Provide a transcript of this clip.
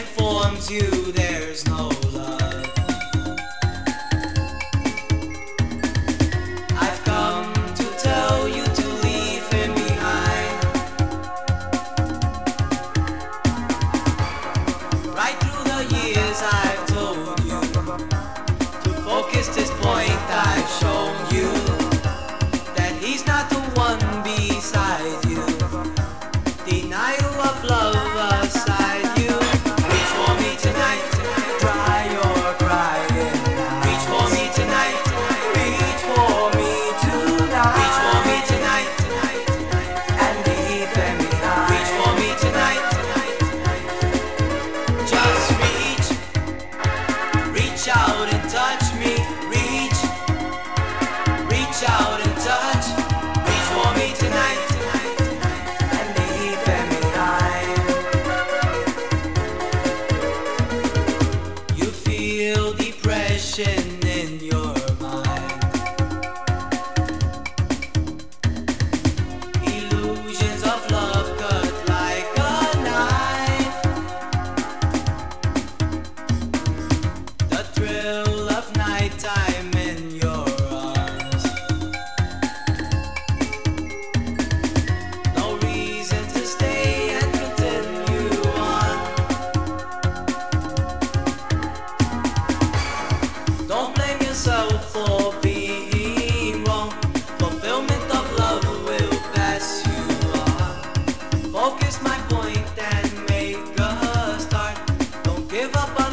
informs you there's no love. I've come to tell you to leave him behind. Right through the years I've told you to focus this point. I've shown you that he's not the one beside you. Denial of love aside, you reach for me tonight, dry your crying eyes. Reach for me tonight, reach for me tonight. Reach for me tonight, and leave them behind. Reach for me tonight, just reach out and touch me. Reach out and touch. Reach for me tonight. Feel depression in your mind. Illusions of love cut like a knife. The thrill of nighttime in your arms. No reason to stay and continue on. Don't blame yourself for being wrong. Fulfillment of love will pass you on. Focus my point and make a start. Don't give up on